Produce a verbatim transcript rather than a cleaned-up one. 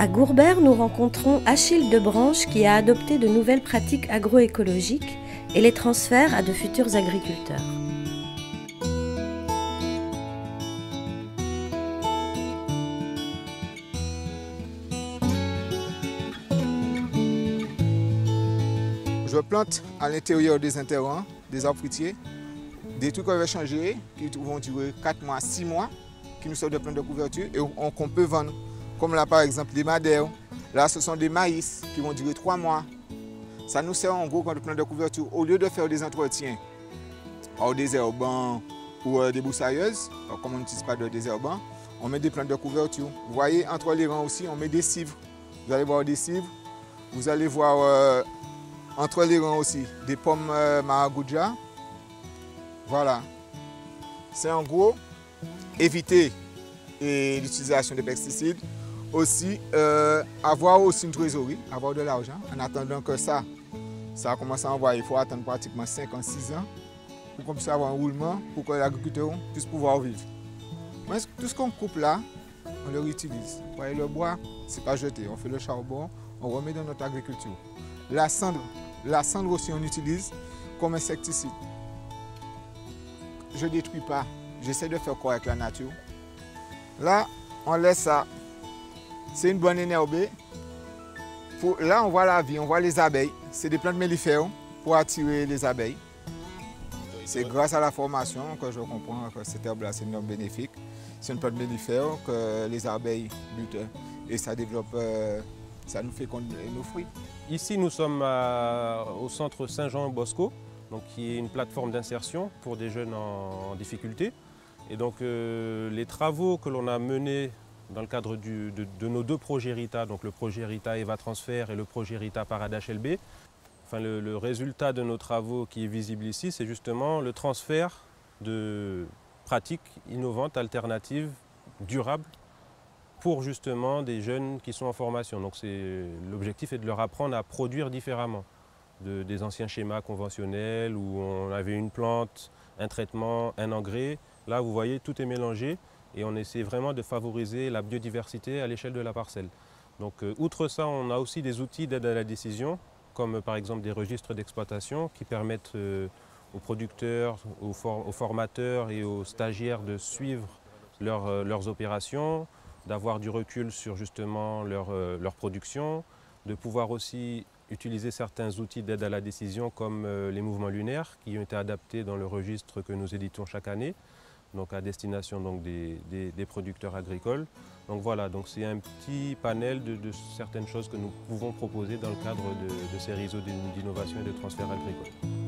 À Gourbert, nous rencontrons Achille Debranche qui a adopté de nouvelles pratiques agroécologiques et les transfère à de futurs agriculteurs. Je plante à l'intérieur des interrants, des arbres fruitiers, des trucs qu'on va changer, qui vont durer quatre mois, six mois, qui nous sortent de plantes de couverture et qu'on peut vendre. Comme là par exemple les madères, là ce sont des maïs qui vont durer trois mois. Ça nous sert en gros comme des plantes de couverture. Au lieu de faire des entretiens au désherbant ou euh, des broussailleuses, comme on n'utilise pas de désherbant, on met des plantes de couverture. Vous voyez, entre les rangs aussi, on met des cives. Vous allez voir des cives, vous allez voir euh, entre les rangs aussi des pommes euh, maracuja. Voilà. C'est en gros éviter l'utilisation de pesticides. Aussi, euh, avoir aussi une trésorerie, avoir de l'argent. En attendant que ça, ça commence à envoyer, il faut attendre pratiquement cinq ans, six ans pour qu'on puisse avoir un roulement, pour que l'agriculteur puisse pouvoir vivre. Mais tout ce qu'on coupe là, on le réutilise. Vous voyez, le bois, ce n'est pas jeté. On fait le charbon, on remet dans notre agriculture. La cendre, la cendre aussi, on utilise comme insecticide. Je ne détruis pas, j'essaie de faire quoi avec la nature. Là, on laisse ça. C'est une bonne énerbée. Pour, là, on voit la vie, on voit les abeilles. C'est des plantes mellifères pour attirer les abeilles. C'est grâce à la formation que je comprends que cette herbe-là, c'est une herbe bénéfique. C'est une plante mellifère que les abeilles butent et ça développe, euh, ça nous fait nos fruits. Ici, nous sommes à, au centre Saint-Jean-Bosco, donc qui est une plateforme d'insertion pour des jeunes en, en difficulté. Et donc, euh, les travaux que l'on a menés dans le cadre du, de, de nos deux projets RITA, donc le projet RITA Eva Transfert et le projet RITA Paradach L B, enfin, le, le résultat de nos travaux qui est visible ici, c'est justement le transfert de pratiques innovantes, alternatives, durables, pour justement des jeunes qui sont en formation. Donc l'objectif est de leur apprendre à produire différemment de, des anciens schémas conventionnels où on avait une plante, un traitement, un engrais. Là, vous voyez, tout est mélangé. Et on essaie vraiment de favoriser la biodiversité à l'échelle de la parcelle. Donc, euh, outre ça, on a aussi des outils d'aide à la décision, comme euh, par exemple des registres d'exploitation qui permettent euh, aux producteurs, aux, for aux formateurs et aux stagiaires de suivre leur, euh, leurs opérations, d'avoir du recul sur justement leur, euh, leur production, de pouvoir aussi utiliser certains outils d'aide à la décision comme euh, les mouvements lunaires qui ont été adaptés dans le registre que nous éditons chaque année, donc à destination donc des, des, des producteurs agricoles. Donc voilà, donc c'est un petit panel de, de certaines choses que nous pouvons proposer dans le cadre de, de ces réseaux d'innovation et de transfert agricole.